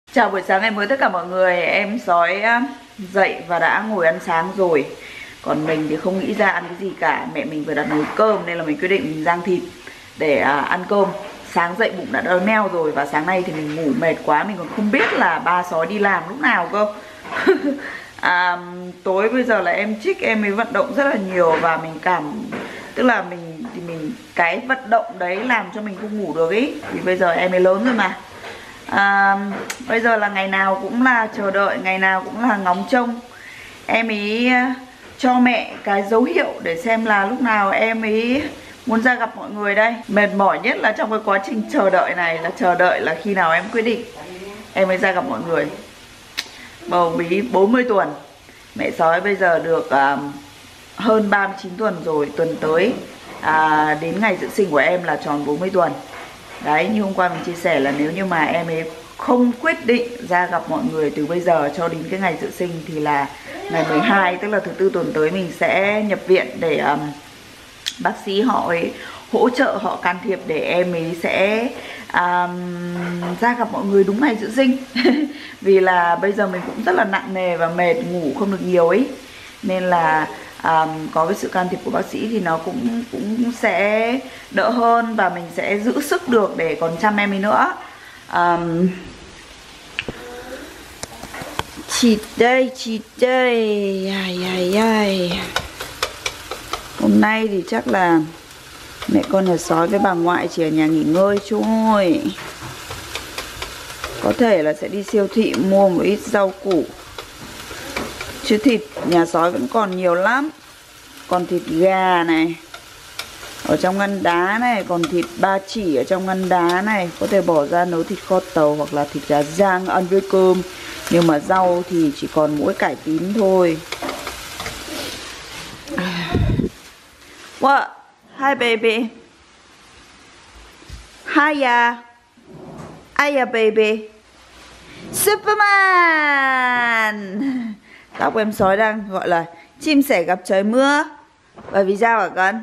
Chào buổi sáng ngày mới tất cả mọi người. Em sói dậy và đã ngồi ăn sáng rồi. Còn mình thì không nghĩ ra ăn cái gì cả. Mẹ mình vừa đặt nồi cơm nên là mình quyết định mình rang thịt để ăn cơm. Sáng dậy bụng đã đói meo rồi. Và sáng nay thì mình ngủ mệt quá, mình còn không biết là ba sói đi làm lúc nào cơ. Tối bây giờ là em trích, em mới vận động rất là nhiều. Và mình tức là cái vận động đấy làm cho mình không ngủ được ý. Vì bây giờ em ấy lớn rồi mà. Bây giờ là ngày nào cũng là chờ đợi, ngày nào cũng là ngóng trông em ý cho mẹ cái dấu hiệu để xem là lúc nào em ý muốn ra gặp mọi người đây. Mệt mỏi nhất là trong cái quá trình chờ đợi này là chờ đợi là khi nào em quyết định em mới ra gặp mọi người. Bầu bí 40 tuần. Mẹ sói bây giờ được hơn 39 tuần rồi. Tuần tới đến ngày dự sinh của em là tròn 40 tuần. Đấy, như hôm qua mình chia sẻ là nếu như mà em ấy không quyết định ra gặp mọi người từ bây giờ cho đến cái ngày dự sinh thì là ngày 12, tức là thứ tư tuần tới mình sẽ nhập viện để bác sĩ họ ấy hỗ trợ, họ can thiệp để em ấy sẽ ra gặp mọi người đúng ngày dự sinh. Vì là bây giờ mình cũng rất là nặng nề và mệt, ngủ không được nhiều ấy. Nên là có cái sự can thiệp của bác sĩ thì nó cũng sẽ đỡ hơn và mình sẽ giữ sức được để còn chăm em ấy nữa. Chị đây, ai. Hôm nay thì chắc là mẹ con nhà sói với bà ngoại chỉ ở nhà nghỉ ngơi thôi. Có thể là sẽ đi siêu thị mua một ít rau củ, chứ thịt nhà sói vẫn còn nhiều lắm. Còn thịt gà này ở trong ngăn đá này, còn thịt ba chỉ ở trong ngăn đá này, có thể bỏ ra nấu thịt kho tàu hoặc là thịt gà rang ăn với cơm. Nhưng mà rau thì chỉ còn mỗi cải tím thôi. What? Hi baby. Hiya. Hiya baby. Superman. Tóc em sói đang gọi là chim sẻ gặp trời mưa. Bởi vì sao hả con?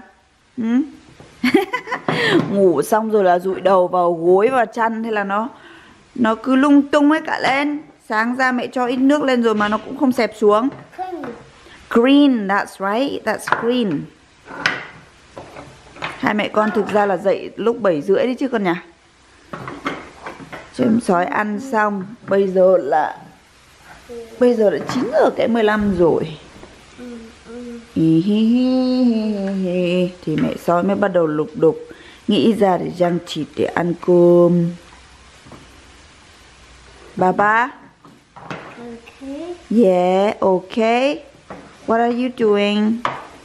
Ngủ xong rồi là dụi đầu vào gối và chăn, thế là nó cứ lung tung hết cả lên. Sáng ra mẹ cho ít nước lên rồi mà nó cũng không xẹp xuống. Green, that's right, that's green. Hai mẹ con thực ra là dậy lúc 7:30 đấy chứ con nhỉ. Cho em sói ăn xong, bây giờ là 9:15 rồi. Thì mẹ sói mới bắt đầu lục đục nghĩ ra để rang thịt để ăn cơm. Baba? Okay. Yeah, okay. What are you doing?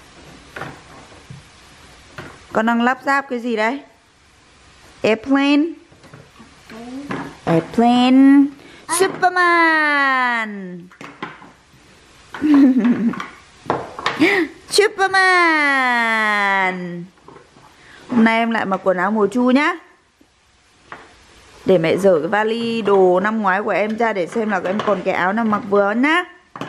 Con đang lắp ráp cái gì đấy? Airplane? Airplane. Superman. Superman. Hôm nay em lại mặc quần áo mùa chu nhá. Để mẹ dở cái vali đồ năm ngoái của em ra để xem là em còn cái áo nào mặc vừa nhá.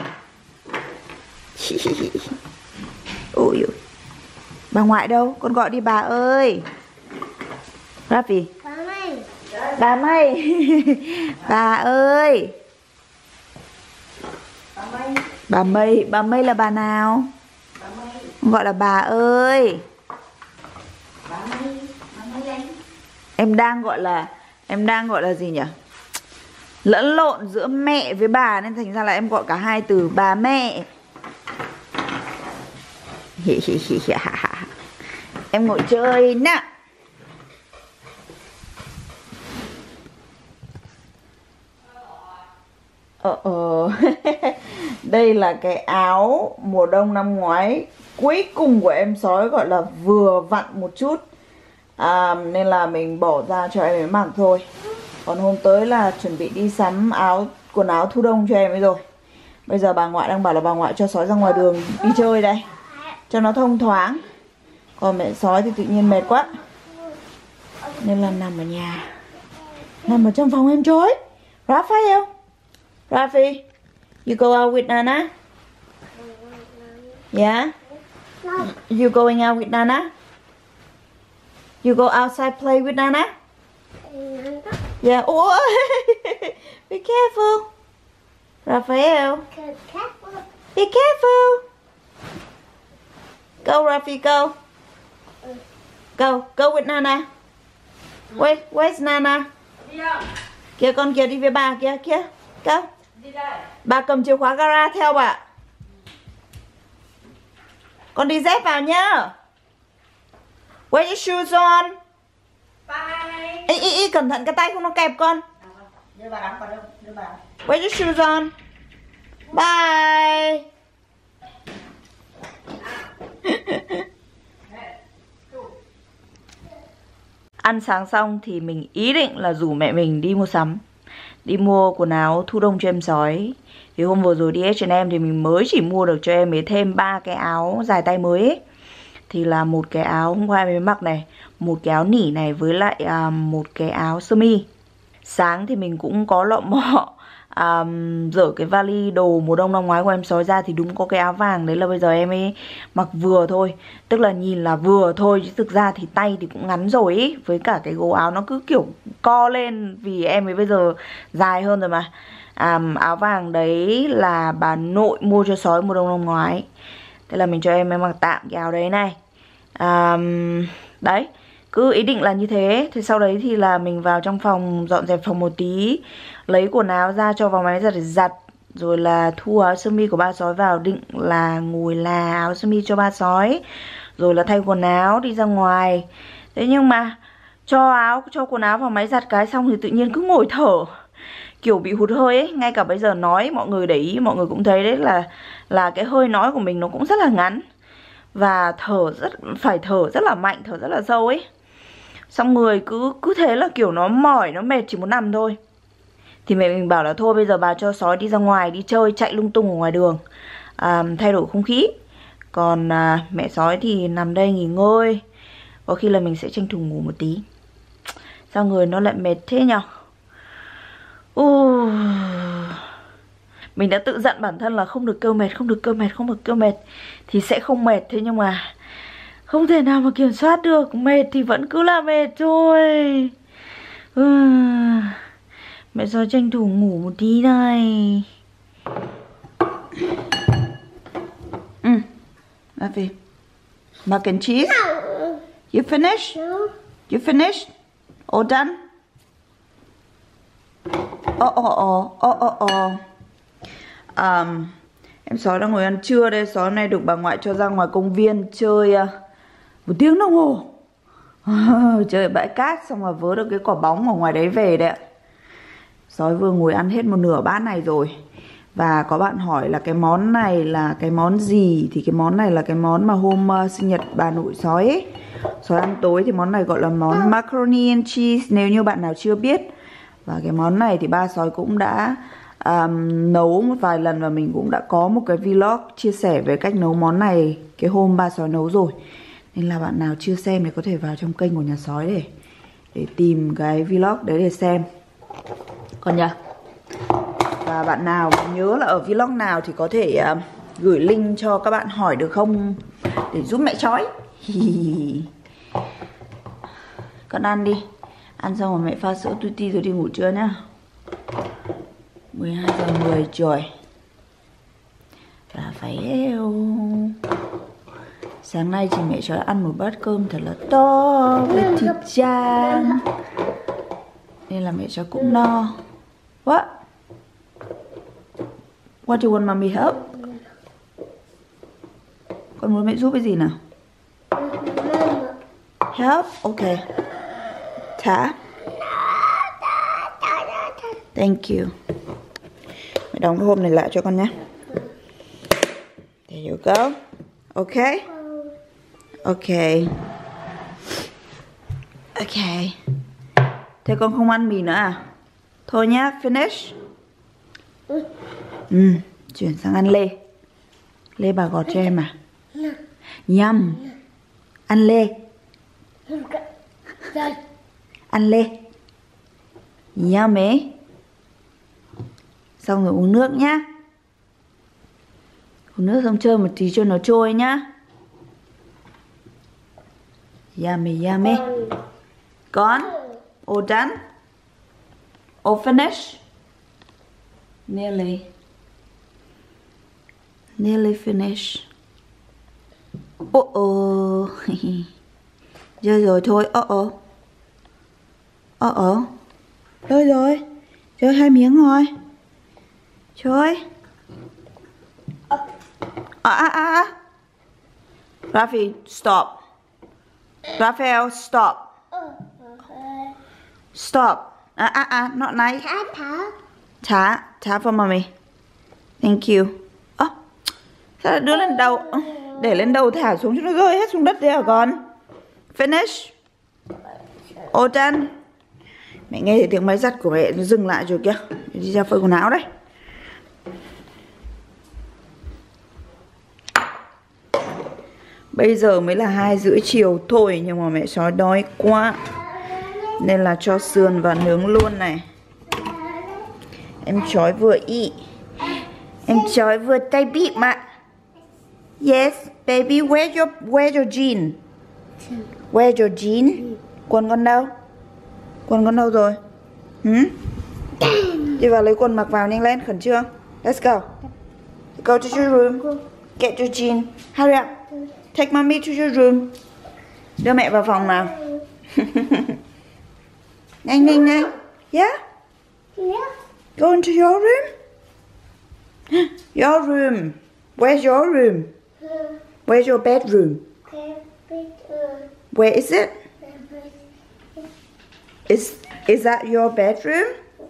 Ôi ôi. Bà ngoại đâu? Con gọi đi bà ơi. Rafi. Bà Mây. Bà ơi. Bà Mây là bà nào? Con gọi là bà ơi. Em đang gọi là gì nhỉ? Lẫn lộn giữa mẹ với bà nên thành ra là em gọi cả hai từ bà mẹ. Em ngồi chơi nè. Đây là cái áo mùa đông năm ngoái cuối cùng của em sói, gọi là vừa vặn một chút. Nên là mình bỏ ra cho em ấy mặc thôi. Còn hôm tới là chuẩn bị đi sắm quần áo thu đông cho em ấy rồi. Bây giờ bà ngoại đang bảo là bà ngoại cho sói ra ngoài đường đi chơi đây cho nó thông thoáng. Còn mẹ sói thì tự nhiên mệt quá nên là nằm ở nhà, nằm ở trong phòng em chơi. Raphael, Rafi, you go out with Nana? Yeah? You going out with Nana? You go outside play with Nana? Yeah. Ủa. Be careful. Raphael. Be careful. Go, Rafi, go. Go with Nana. Where's Nana? Kìa con kìa, đi với bà kìa, kìa. Go. Bà cầm chìa khóa gara theo bà. Con đi dép vào nhá. Wear your shoes on. Bye. Ý, cẩn thận cái tay không nó kẹp con. Đưa bà đóng vào đâu, đưa bà. Wear your shoes on. Bye. Ăn sáng xong thì mình ý định là rủ mẹ mình đi mua sắm, đi mua quần áo thu đông cho em sói. Thì hôm vừa rồi đi H&M thì mình mới chỉ mua được cho em ấy thêm 3 cái áo dài tay mới ấy. Thì là một cái áo hôm qua em ấy mặc này, một cái áo nỉ này với lại một cái áo sơ mi. Sáng thì mình cũng có lọ mọ dở cái vali đồ mùa đông năm ngoái của em sói ra, thì đúng có cái áo vàng đấy là bây giờ em ấy mặc vừa thôi. Tức là nhìn là vừa thôi chứ thực ra thì tay thì cũng ngắn rồi ý. Với cả cái gấu áo nó cứ kiểu co lên vì em ấy bây giờ dài hơn rồi mà. Áo vàng đấy là bà nội mua cho sói mùa đông năm ngoái. Thế là mình cho em ấy mặc tạm cái áo đấy này. Đấy, cứ ý định là như thế. Thế sau đấy thì là mình vào trong phòng dọn dẹp phòng một tí, lấy quần áo ra cho vào máy giặt để giặt. Rồi là thu áo sơ mi của ba sói vào, định là ngồi là áo sơ mi cho ba sói. Rồi là thay quần áo đi ra ngoài. Thế nhưng mà cho quần áo vào máy giặt cái xong thì tự nhiên cứ ngồi thở, kiểu bị hụt hơi ấy. Ngay cả bây giờ nói mọi người để ý, mọi người cũng thấy đấy là cái hơi nói của mình nó cũng rất là ngắn. Và phải thở rất là mạnh, thở rất là sâu ấy. Xong người cứ thế là kiểu nó mỏi, nó mệt, chỉ muốn nằm thôi. Thì mẹ mình bảo là thôi bây giờ bà cho sói đi ra ngoài, đi chơi, chạy lung tung ở ngoài đường, thay đổi không khí. Còn mẹ sói thì nằm đây nghỉ ngơi. Có khi là mình sẽ tranh thủ ngủ một tí. Sao người nó lại mệt thế nhở? Mình đã tự dặn bản thân là không được kêu mệt, không được kêu mệt, không được kêu mệt thì sẽ không mệt. Thế nhưng mà không thể nào mà kiểm soát được. Mệt thì vẫn cứ là mệt thôi. Mẹ sói tranh thủ ngủ một tí này. Rafi, mac and cheese? You finished? You finished? All done? Em sói đang ngồi ăn trưa đây. Sói hôm nay được bà ngoại cho ra ngoài công viên chơi 1 tiếng đồng hồ. Chơi bãi cát xong rồi vớ được cái quả bóng ở ngoài đấy về đấy ạ. Sói vừa ngồi ăn hết một nửa bát này rồi. Và có bạn hỏi là cái món này là cái món gì. Thì cái món này là cái món mà hôm sinh nhật bà nội sói ấy. Sói ăn tối thì món này gọi là món macaroni and cheese, nếu như bạn nào chưa biết. Và cái món này thì ba sói cũng đã nấu một vài lần, và mình cũng đã có một cái vlog chia sẻ về cách nấu món này cái hôm ba sói nấu rồi. Nên là bạn nào chưa xem thì có thể vào trong kênh của nhà sói để tìm cái vlog đấy để xem. Còn nhá, và bạn nào nhớ là ở vlog nào thì có thể gửi link cho các bạn hỏi được không, để giúp mẹ sói. Con ăn đi. Ăn xong rồi mẹ pha sữa tuti rồi đi ngủ trưa nhá. 12:10 trời. Là phải sáng nay chị mẹ cho ăn một bát cơm thật là to với thịt chan, nên là mẹ cho cũng no. What do you want mommy help? Con muốn mẹ giúp cái gì nào? Help? Okay. Thả. Thank you. Mẹ đóng cái hộp này lại cho con nhé. There you go. Okay. Okay. Okay. Thế con không ăn mì nữa à? Thôi nhá, finish. Chuyển sang ăn lê. Lê bà gọt cho em à? Nhâm. Ăn lê. Ăn lê. Nhâm ấy. Xong rồi uống nước nhá. Uống nước xong chơi một tí cho nó trôi nhá. Yummy, yummy. Con? All done? All finished? Nearly. Nearly finished. Oh. Rơi rồi thôi. Rơi rồi. Rơi 2 miếng rồi. Trời. Rafi, stop. Raphael, stop. Stop. Not nice. Thả for mommy. Thank you. Sao lại đưa lên đầu? Để lên đầu thả xuống cho nó rơi hết xuống đất đi hả con? Finish. All done. Mẹ nghe thấy tiếng máy giặt của mẹ nó dừng lại rồi kìa. Đi ra phơi quần áo đây. Bây giờ mới là 2:30 chiều thôi, nhưng mà mẹ sói đói quá nên là cho sườn vào nướng luôn này. Em chói vừa Em chói vừa tay bị mà. Yes, baby, where's your jean? Where's your jean? Quần con đâu? Quần con đâu rồi? Đi vào lấy quần mặc vào nhanh lên, khẩn trương. Let's go. Go to your room. Get your jean. Hurry up. Take mommy to your room. Đưa mẹ vào phòng nào. Nhanh. Yeah? Go into your room. Your room. Where's your room? Where's your bedroom? Where is it? Is that your bedroom?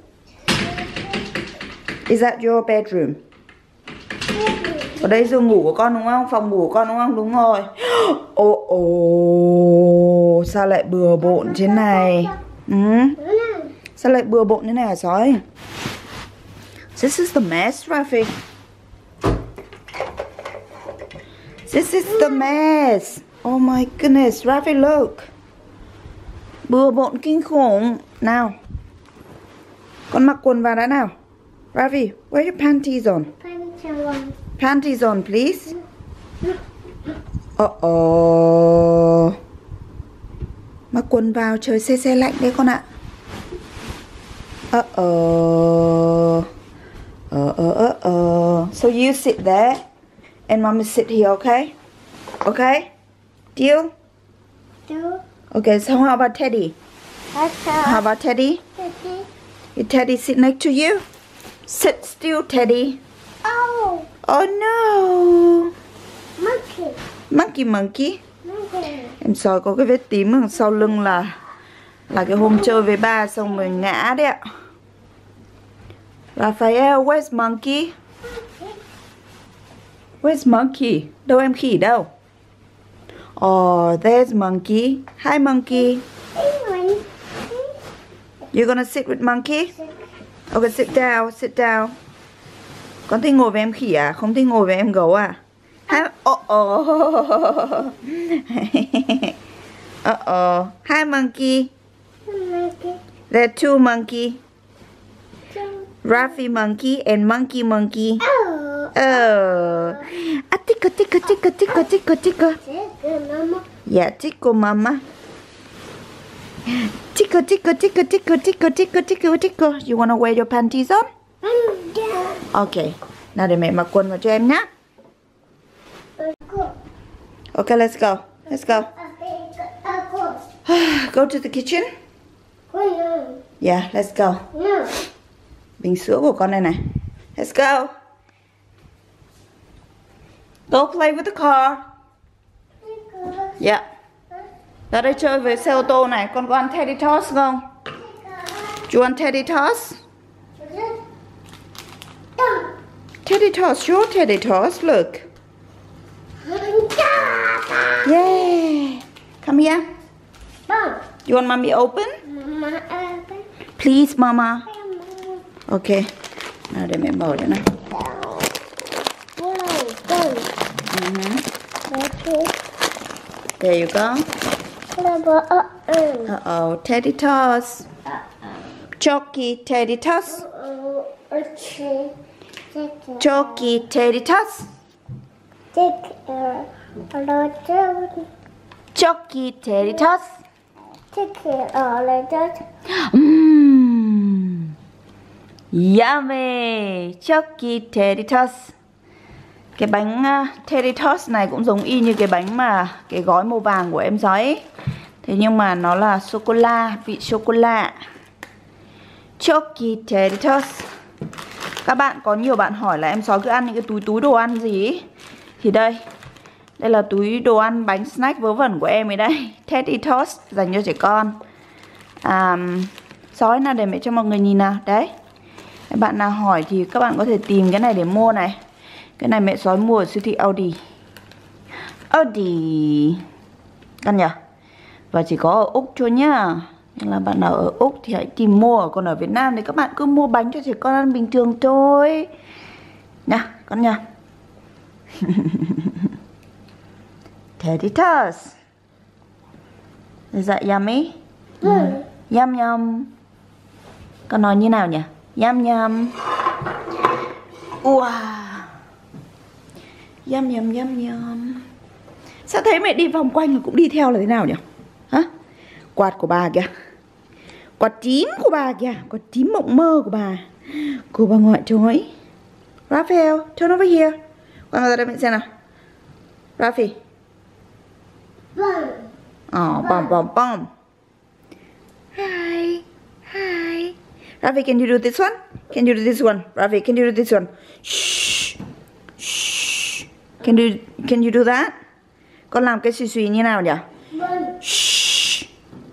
Is that your bedroom? Ở đây giường ngủ của con đúng không? Phòng ngủ của con đúng không? Đúng rồi. Sao lại bừa bộn thế này? Sao lại bừa bộn thế này hả sói? This is the mess, Rafi. This is the mess. Oh my goodness, Rafi, look. Bừa bộn kinh khủng. Nào, con mặc quần vào đã nào. Rafi, where your panties on? Panties on, please. Mặc quần vào, trời se lạnh đấy con ạ. So you sit there and mommy sit here, okay? Okay? Deal? Okay, so how about Teddy? How about Teddy? Did Teddy sit next to you? Sit still, Teddy. Oh no. Monkey. Em soi có cái vết tím ở sau lưng là cái hôm chơi với ba xong rồi ngã đấy ạ. Raphael, where's Monkey? Where's Monkey? Đâu em khỉ đâu? Oh, there's Monkey. Hi, Monkey. You're gonna sit with Monkey? Okay, sit down. Con thích ngồi với em khỉ à? Không thích ngồi với em gấu à? Hi, Monkey. There are two monkey. Rafi monkey and monkey. Tickle. Yeah, tickle mama. Tickle. You wanna wear your panties on? Okay. Nào để mẹ mặc quần vào cho em nhé. Okay, let's go. Go to the kitchen. Yeah, let's go. Bình sữa của con đây này. Let's go. Go play with the car. Yeah. Ra đây chơi với xe ô tô này. Con có ăn Teddy Toss không? You want Teddy Toss? Teddy Toss, your Teddy Toss, look. Yeah. Come here. You want mommy open? Please, mama. Okay. Nào để mẹ mở cho nào. There you go. Teddy Toss. Chalky Teddy Toss. Chalky Teddy Toss. Chalky Teddy Toss. Yummy, Chucky Teddy Toast. Cái bánh Teddy Toast này cũng giống y như cái bánh mà cái gói màu vàng của em sói ấy. Thế nhưng mà nó là sô-cô-la, vị sô-cô-la. Chucky Teddy Toast. Các bạn có nhiều bạn hỏi là em sói cứ ăn những cái túi đồ ăn gì ấy. Thì đây là túi đồ ăn bánh snack vớ vẩn của em ấy đây. Teddy Toast dành cho trẻ con. Sói nào để mẹ cho mọi người nhìn nào. Đấy. Các bạn nào hỏi thì các bạn có thể tìm cái này để mua này. Cái này mẹ sói mua ở siêu thị Aldi. Aldi. Ăn nhỉ? Và chỉ có ở Úc thôi nhá. Nên là bạn nào ở Úc thì hãy tìm mua. Còn ở Việt Nam thì các bạn cứ mua bánh cho trẻ con ăn bình thường thôi. Nha, con nha. Teddy Toast. Is that yummy? Yum yum. Con nói như nào nhỉ? Yum yum. Wow. Yum yum yum yum. Sao thấy mẹ đi vòng quanh cũng đi theo là thế nào nhỉ? Hả? Quạt của bà kìa. Quạt tím của bà kìa. Quạt tím mộng mơ của bà. Của bà ngoại trối. Raphael, turn over here. Quay ra đây mẹ xem nào. Rafi. Bom bom bom. Hi. Hi. Rafi, can you do this one? Can you do this one? Rafi, can you do this one? Shh. Shh. Can you do that? Con làm cái xì xì như nào nhỉ? Shh.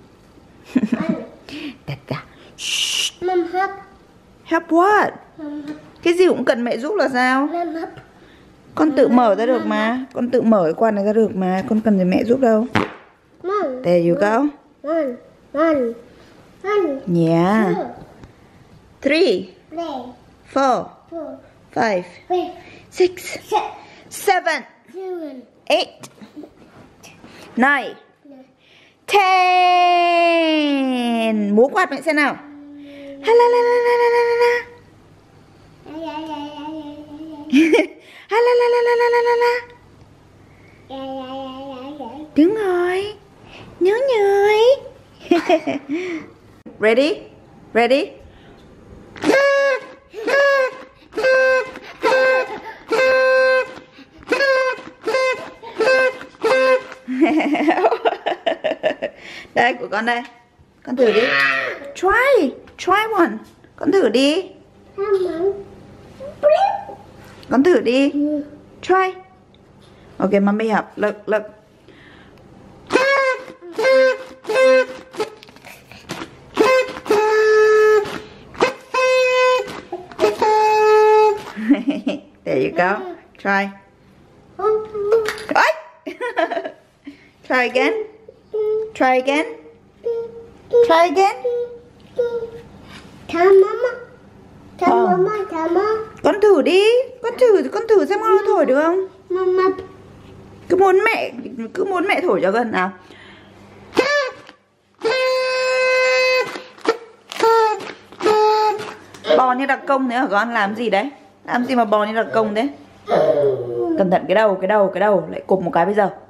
Shh. Mom help. Help what? Cái gì cũng cần mẹ giúp là sao? Con tự mở ra được mà. Con tự mở cái quan này ra được mà. Con cần gì mẹ giúp đâu. There you go. One. Yeah. 3 4 5 6 7 8 9 10. Múa quạt mẹ xem nào. Ha la la la la la la la. Ha la la la la la la la. Đúng rồi. Nhớ nhời. Ready? Ready? Đây của con đây. Con thử đi. Try one. Con thử đi. Con thử đi. Try. Ok, mommy help. Look. There you go. Try. Try again. Try again. Try again. Tell mama. Con thử đi. Con thử xem con thổi được không? Mama. Cứ muốn mẹ thổi cho gần nào. Bò như đặc công thế hả con? Làm gì đấy? Làm gì mà bò như đặc công thế? Cẩn thận cái đầu lại cụp một cái bây giờ.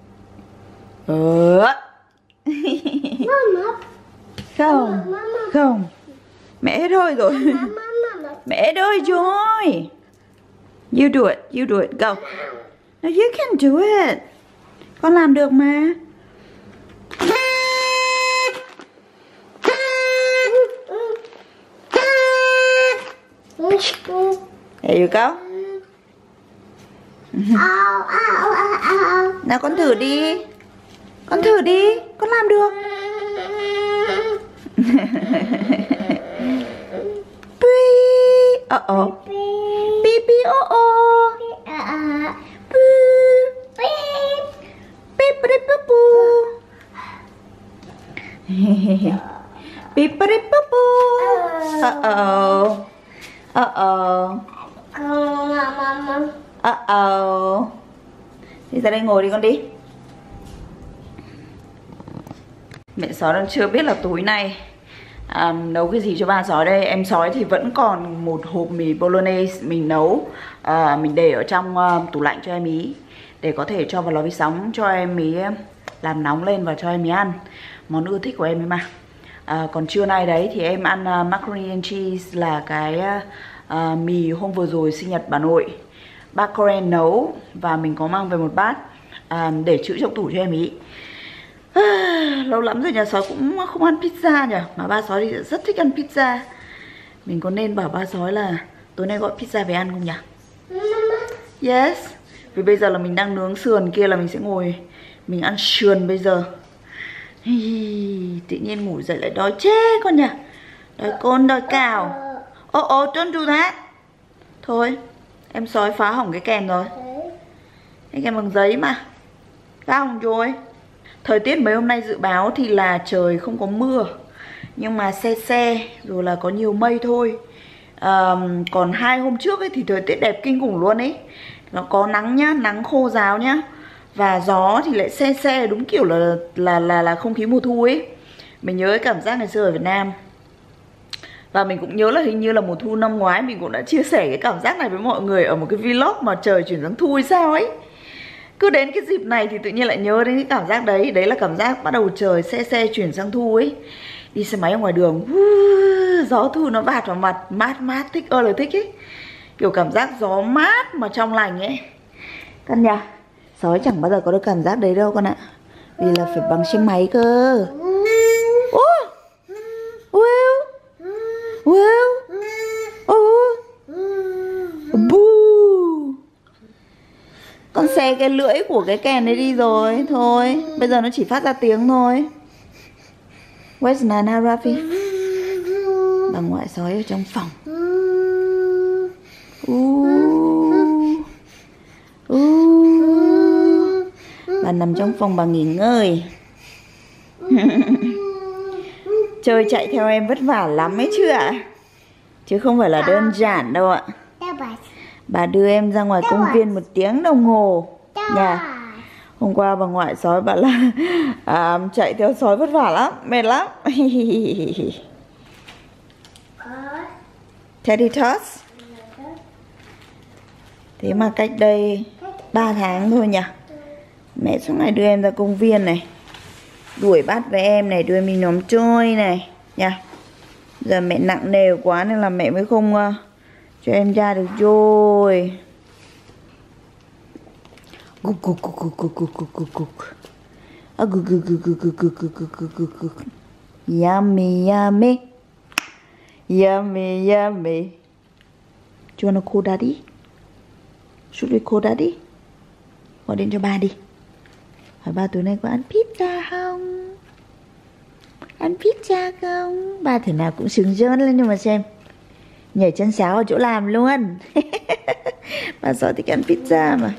Không. Mẹ hết hơi rồi. Mẹ hết hơi rồi. You do it, go. No, you can do it. Con làm được mà. There you go. Nào con thử đi. Con làm được. Beep. Đi ra đây ngồi đi con đi. Mẹ sói đang chưa biết là tối nay nấu cái gì cho ba sói đây. Em sói thì vẫn còn một hộp mì bolognese mình nấu, mình để ở trong tủ lạnh cho em ý, để có thể cho vào lò vi sóng cho em ý làm nóng lên và cho em ấy ăn. Món ưa thích của em ấy mà. Còn trưa nay đấy thì em ăn macaroni and cheese, là cái mì hôm vừa rồi sinh nhật bà nội bác Coren nấu, và mình có mang về một bát để trữ trong tủ cho em ý. Lâu lắm rồi nhà Sói cũng không ăn pizza nhỉ, mà ba Sói thì rất thích ăn pizza. Mình có nên bảo ba Sói là tối nay gọi pizza về ăn không nhỉ? Yes. Vì bây giờ là mình đang nướng sườn kia, là mình sẽ ngồi mình ăn sườn bây giờ. Tự nhiên ngủ dậy lại đói chết con nhỉ. Đói côn đói cào. Don't do that. Thôi em Sói phá hỏng cái kèm rồi. Cái kèm bằng giấy mà. Phá hỏng rồi. Thời tiết mấy hôm nay dự báo thì là trời không có mưa, nhưng mà se rồi là có nhiều mây thôi. Còn 2 hôm trước ấy thì thời tiết đẹp kinh khủng luôn ấy. Nó có nắng nhá, nắng khô ráo nhá. Và gió thì lại se đúng kiểu là không khí mùa thu ấy. Mình nhớ cái cảm giác ngày xưa ở Việt Nam. Và mình cũng nhớ là hình như là mùa thu năm ngoái mình cũng đã chia sẻ cái cảm giác này với mọi người ở một cái vlog mà trời chuyển sang thu hay sao ấy. Cứ đến cái dịp này thì tự nhiên lại nhớ đến cái cảm giác đấy. Đấy là cảm giác bắt đầu trời se chuyển sang thu ấy. Đi xe máy ở ngoài đường, gió thu nó bạt vào mặt, mát, thích ơi là thích ấy. Kiểu cảm giác gió mát mà trong lành ấy. Con nhà Sói chẳng bao giờ có được cảm giác đấy đâu con ạ. Vì là phải bằng xe máy cơ. Con xé cái lưỡi của cái kèn đấy đi rồi. Thôi bây giờ nó chỉ phát ra tiếng thôi. Where's Nana Rafi? Bà ngoại Sói ở trong phòng. Bà nằm trong phòng bà nghỉ ngơi. Chơi chạy theo em vất vả lắm ấy chứ ạ. Chứ không phải là đơn giản đâu ạ. Bà đưa em ra ngoài công viên 1 tiếng đồng hồ nhà. Hôm qua bà ngoại Sói bảo là chạy theo Sói vất vả lắm, mệt lắm. Teddy Toss. Thế mà cách đây 3 tháng thôi nhỉ. Mẹ suốt ngày đưa em ra công viên này, đuổi bắt với em này, đưa mình nhóm trôi này nha. Giờ mẹ nặng nề quá nên là mẹ mới không cho em ra được rồi. Yummy yummy. Yummy yummy. Do you wanna call daddy? Should we call daddy? Gọi điện cho ba đi. Hỏi ba tối nay có ăn pizza không? Ăn pizza không? Ba thế nào cũng sướng rơn lên nhưng mà xem. Nhảy chân sáo ở chỗ làm luôn. Ba Sói thích ăn pizza mà.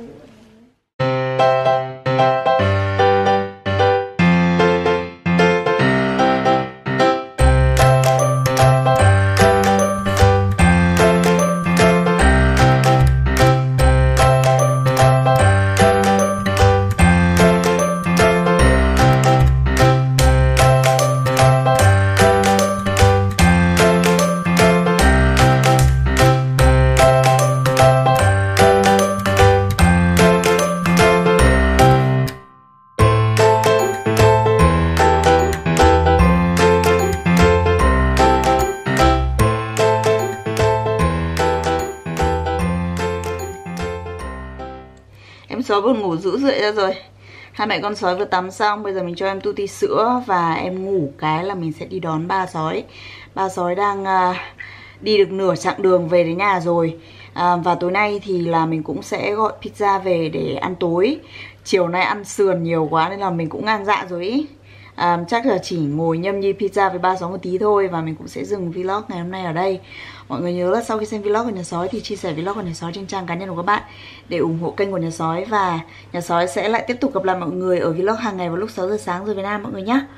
Em Sói buồn ngủ dữ dội ra rồi. Hai mẹ con Sói vừa tắm xong. Bây giờ mình cho em tuti sữa và em ngủ cái là mình sẽ đi đón ba Sói. Ba Sói đang đi được nửa chặng đường về đến nhà rồi. Và tối nay thì là mình cũng sẽ gọi pizza về để ăn tối. Chiều nay ăn sườn nhiều quá nên là mình cũng ngang dạ rồi ý. Chắc là chỉ ngồi nhâm nhi pizza với ba Sói một tí thôi. Và mình cũng sẽ dừng vlog ngày hôm nay ở đây. Mọi người nhớ là sau khi xem vlog của nhà Sói thì chia sẻ vlog của nhà Sói trên trang cá nhân của các bạn để ủng hộ kênh của nhà Sói. Và nhà Sói sẽ lại tiếp tục gặp lại mọi người ở vlog hàng ngày vào lúc 6 giờ sáng giờ Việt Nam mọi người nhé.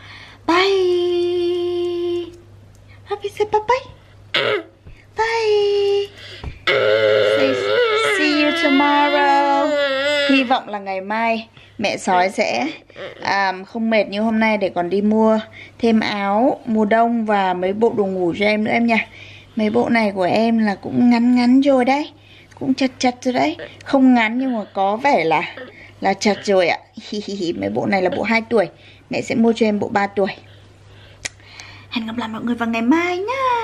Bye. Happy say bye bye. Bye. See you tomorrow. Hy vọng là ngày mai mẹ Sói sẽ không mệt như hôm nay để còn đi mua thêm áo mùa đông và mấy bộ đồ ngủ cho em nữa em nha. Mấy bộ này của em là cũng ngắn rồi đấy, cũng chật rồi đấy. Không ngắn nhưng mà có vẻ là chật rồi ạ. Mấy bộ này là bộ 2 tuổi, mẹ sẽ mua cho em bộ 3 tuổi. Hẹn gặp lại mọi người vào ngày mai nhá.